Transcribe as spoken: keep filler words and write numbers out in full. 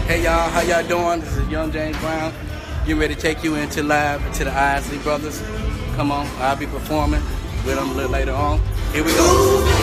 Hey y'all, how y'all doing? This is Young James Brown. Getting ready to take you into live to the Isley brothers. Come on, I'll be performing with them a little later on. Here we go.